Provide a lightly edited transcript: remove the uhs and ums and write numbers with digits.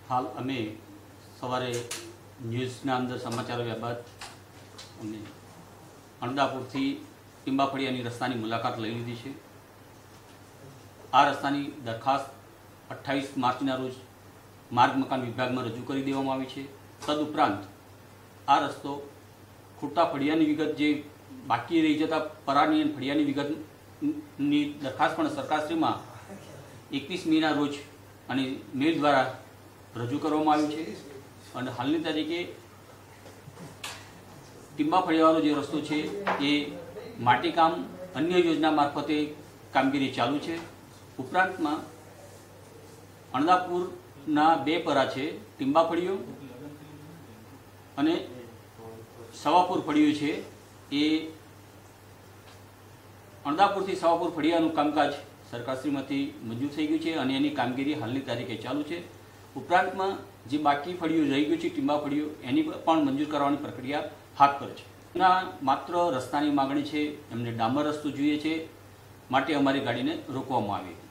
हाल अमे सवारे न्यूज़ना अंदर समाचार આવ્યા બાદ अमे अणदापुरथी ટીંબાફળિયાની રસ્તાની મુલાકાત લઈ લીધી છે। આ રસ્તાની દરખાસ્ત 28 માર્ચના રોજ માર્ગ મકાન વિભાગમાં રજૂ કરી દેવામાં આવી છે। તદુપરાંત આ રસ્તો ખોટા ફળિયાની વિગત જે બાકી રહી જતા પરાની અને ફળિયાની વિગતની દરખાસ્ત પણ સરકારશ્રીમાં 21 મેના રોજ અને મેલ દ્વારા રજૂ કરવામાં આવ્યું છે। અને હાલની તારીખે ટીંબાફળિયાવાળો જે રસ્તો છે એ માટીકામ અન્ય યોજના મારફતે કામગીરી ચાલુ છે। ઉપરાંતમાં અણદાપુરના 2 પરા છે, ટીંબાફળિયો અને સવાપુર ફળિયું છે। એ અણદાપુરથી સવાપુર ફળિયાનું કામકાજ સરકારશ્રીમાંથી મંજૂર થઈ ગયું છે અને એની કામગીરી હાલની તારીખે ચાલુ છે। ઉપરાંતમાં જે બાકી ફળિયું રહી ગયું છે ટીંબાફળિયું એની પણ મંજૂર કરવાની પ્રક્રિયા હાથ પર છે। એના માત્ર રસ્તાની માગણી છે, એમને ડામર રસ્તો જોઈએ છે, માટે અમારી ગાડીને રોકવામાં આવી।